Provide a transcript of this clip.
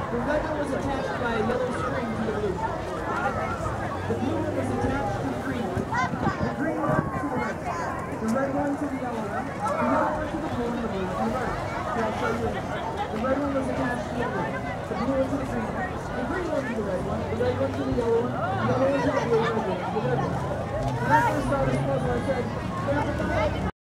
The red one was attached by a yellow string to the blue. The blue one was attached to the green one. The green one to the red. The red one to the yellow one. The yellow one to the blue and the blue to the red. Here, I'll show you again. The red one was attached to the blue. The blue one to the green one. The green one to the red one. The red one to the yellow one. The yellow one to the blue and the blue to the red one. When I first started smoking, I said,